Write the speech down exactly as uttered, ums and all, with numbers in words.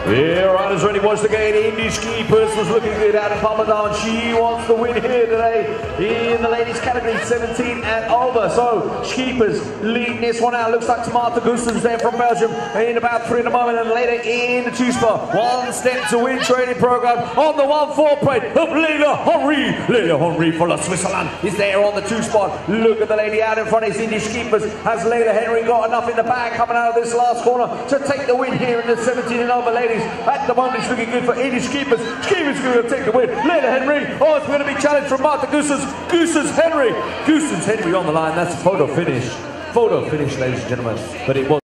Yeah, riders ready once again. Indies Keepers was looking good out in Palmadon. She wants the win here today in the ladies category, seventeen and over. So Keepers leading this one out. Looks like Tamata Gustens there from Belgium in about three in the moment, and later in the two spot. One step to win training program on the one four plate of Leila Henry. Leila Henry for La Switzerland is there on the two spot. Look at the lady out in front. It's Indies Keepers. Has Leila Henry got enough in the bag coming out of this last corner to take the win here in the seventeen and over ladies? At the moment, it's looking good for Indies Keepers. Keepers going to take the win. Leila Henry. Oh, it's going to be challenged from Martha Gustens. Gustens Henry. Gustens Henry on the line. That's a photo finish. Photo finish, ladies and gentlemen. But it was.